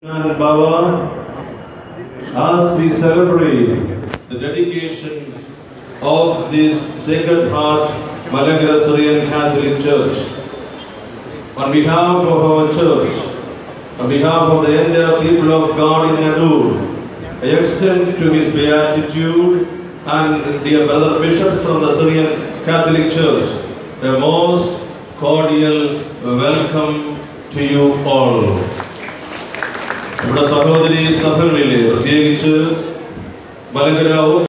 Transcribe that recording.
And Baba, as we celebrate the dedication of this Sacred Heart Malankara Syrian Catholic Church, on behalf of our church, on behalf of the entire people of God in Nadur, I extend to His Beatitude and dear brother bishops from the Syrian Catholic Church a most cordial welcome to you all. നമ്മുടെ സഹോദരി സഭകളിലെ പ്രത്യേകിച്ച് മലങ്കര